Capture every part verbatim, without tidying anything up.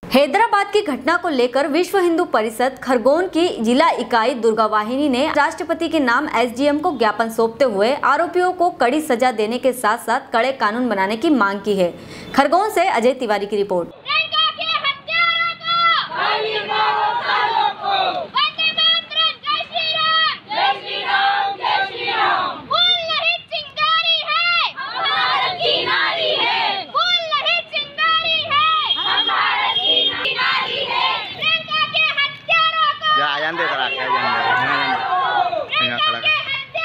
हैदराबाद की घटना को लेकर विश्व हिंदू परिषद खरगोन की जिला इकाई दुर्गा वाहिनी ने राष्ट्रपति के नाम एसडीएम को ज्ञापन सौंपते हुए आरोपियों को कड़ी सजा देने के साथ साथ कड़े कानून बनाने की मांग की है। खरगोन से अजय तिवारी की रिपोर्ट। आजान दे करा के आजान दे यहाँ खड़ा कर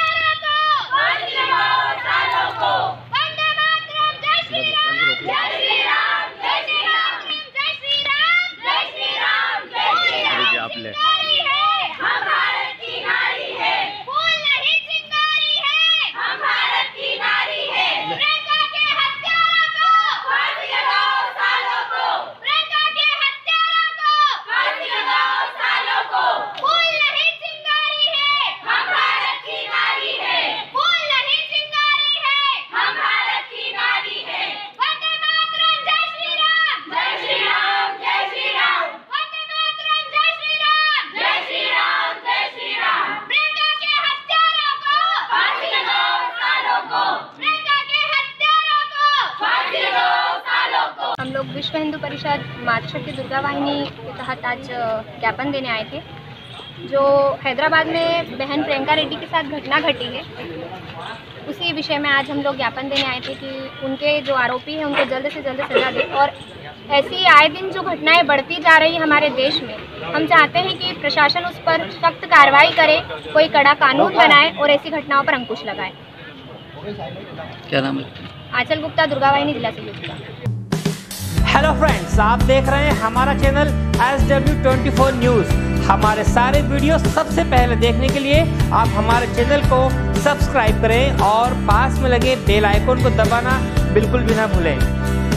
वंदे मातरम जय श्री राम जय श्री राम जय श्री राम जय श्री राम जय श्री राम जय श्री राम आप ले हम भारत की नारी है फूल नहीं चिंगारी है हम भारत की नारी है प्रियंका के हत्यारों को फांसी लगाओ सालों को प्रियंका के हत्यारों को फांसी लगाओ सालों को फूल नहीं चिंगारी है हम भारत की नारी है फूल नहीं चिंगारी है हम भारत की नारी है वंदे मातरम जय श्री राम जय श्री राम जय श्री राम वंदे मातरम जय श्री राम जय श्री राम जय श्री राम प्रियंका के हत्यारों को फांसी लगाओ सालों को प्रियंका के हत्यारों को फांसी लगाओ सालों को। हम लोग विश्व हिंदू परिषद मातृशक्ति दुर्गा वाहिनी के तहत आज ज्ञापन देने आए थे। जो हैदराबाद में बहन प्रियंका रेड्डी के साथ घटना घटी है, उसी विषय में आज हम लोग ज्ञापन देने आए थे कि उनके जो आरोपी हैं उनको जल्द से जल्द सजा दे। और ऐसी आए दिन जो घटनाएं बढ़ती जा रही हमारे देश में, हम चाहते हैं कि प्रशासन उस पर सख्त कार्रवाई करे, कोई कड़ा कानून बनाए और ऐसी घटनाओं पर अंकुश लगाए। क्या नाम है? आंचल गुप्ता, दुर्गा वाहिनी, जिला सिलचर। हेलो फ्रेंड्स, आप देख रहे हैं हमारा channel S W twenty four news. हमारे सारे वीडियो सबसे पहले देखने के लिए आप हमारे चैनल को सब्सक्राइब करें और पास में लगे बेल आइकन को दबाना बिल्कुल भी ना भूलें।